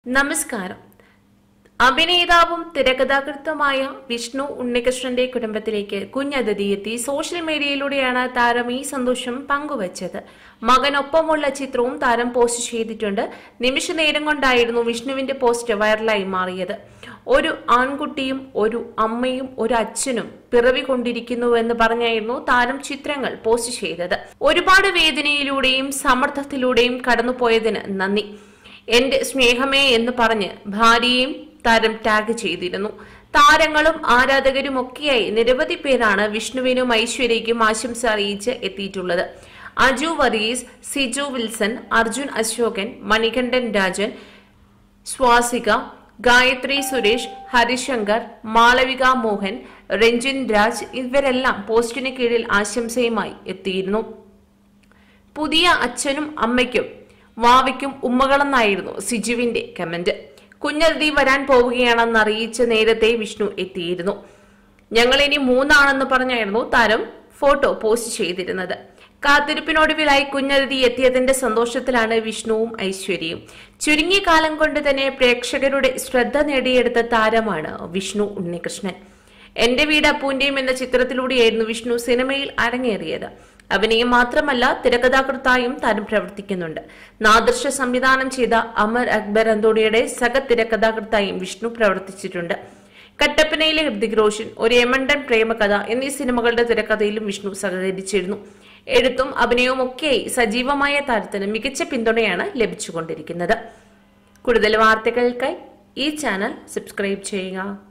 നമസ്കാരം. അഭിനേതാവും തിരക്കഥാകൃത്തുമായ വിഷ്ണു ഉണ്ണികൃഷ്ണന്റെ കുടുംബത്തിലേക്ക് കുഞ്ഞതിഥി എത്തി. സോഷ്യൽ മീഡിയയിലൂടെയാണ് താരം ഈ സന്തോഷം പങ്കുവച്ചത്. മകനൊപ്പമുള്ള ചിത്രവും താരം പോസ്റ്റ് ചെയ്തിട്ടുണ്ട്. നിമിഷ നേരം കൊണ്ടായിരുന്നു വിഷ്ണുവിന്റെ പോസ്റ്റ് വൈറലായി മാറിയത്. ഒരു ആൺകുട്ടിയും ഒരു അമ്മയും ഒരു അച്ഛനും പിറവി കൊണ്ടിരിക്കുന്നുവെന്ന് പറഞ്ഞായിരുന്നു താരം ചിത്രങ്ങൾ പോസ്റ്റ് ചെയ്തത്. ഒരുപാട് വേദനയിലൂടെയും സമ്മർദ്ദത്തിലൂടെയും കടന്നുപോയതിന് നന്ദി. എന്റെ സ്നേഹമേ എന്ന് പറഞ്ഞ് ഭാര്യയും താരം ടാഗ് ചെയ്തിരുന്നു. താരങ്ങളും ആരാധകരുമൊക്കെയായി നിരവധി പേരാണ് വിഷ്ണുവിനും ഐശ്വര്യയ്ക്കും ആശംസ അറിയിച്ച് എത്തിയിട്ടുള്ളത്. അജു വർഗീസ്, സിജു വിൽസൺ, അർജുൻ അശോകൻ, മണികണ്ഠൻ രാജൻ, സ്വാസിക, ഗായത്രി സുരേഷ്, ഹരിശങ്കർ, മാളവിക മോഹൻ, രഞ്ജിൻ രാജ് ഇവരെല്ലാം പോസ്റ്റിന് കീഴിൽ ആശംസയുമായി എത്തിയിരുന്നു. പുതിയ അച്ഛനും അമ്മയ്ക്കും വാവയ്ക്കും ഉമ്മകളെന്നായിരുന്നു സിജുവിന്റെ കമന്റ്. കുഞ്ഞതിഥി വരാൻ പോവുകയാണെന്ന് അറിയിച്ച് നേരത്തെ വിഷ്ണു എത്തിയിരുന്നു. ഞങ്ങൾ ഇനി 3 ആണെന്ന് പറഞ്ഞായിരുന്നു താരം ഫോട്ടോ പോസ്റ്റ് ചെയ്തിരുന്നത്. കാത്തിരിപ്പിനൊടുവിലായി കുഞ്ഞതിഥി എത്തിയതിന്റെ സന്തോഷത്തിലാണ് വിഷ്ണുവും ഐശ്വര്യയും. ചുരുങ്ങിയ കാലം കൊണ്ട് തന്നെ പ്രേക്ഷകരുടെ ശ്രദ്ധ നേടിയെടുത്ത താരമാണ് വിഷ്ണു ഉണ്ണികൃഷ്ണൻ. എന്റെ വീട് അപ്പൂന്റെയും എന്ന ചിത്രത്തിലൂടെയായിരുന്നു വിഷ്ണു സിനിമയിൽ അരങ്ങേറിയത്. അഭിനയം മാത്രമല്ല, തിരക്കഥാകൃത്തായും താരം പ്രവർത്തിക്കുന്നുണ്ട്. നാദർശ സംവിധാനം ചെയ്ത അമർ അക്ബർ അന്തോണിയുടെ സഹ തിരക്കഥാകൃത്തായും വിഷ്ണു പ്രവർത്തിച്ചിട്ടുണ്ട്. കട്ടപ്പനയിലെ ഹൃതിക് റോഷൻ, ഒരു യമണ്ടൻ പ്രേമകഥ എന്നീ സിനിമകളുടെ തിരക്കഥയിലും വിഷ്ണു സഹകരിച്ചിരുന്നു. എഴുത്തും അഭിനയവും ഒക്കെയായി സജീവമായ താരത്തിന് മികച്ച പിന്തുണയാണ് ലഭിച്ചുകൊണ്ടിരിക്കുന്നത്. കൂടുതൽ വാർത്തകൾക്കായി ഈ ചാനൽ സബ്സ്ക്രൈബ് ചെയ്യുക.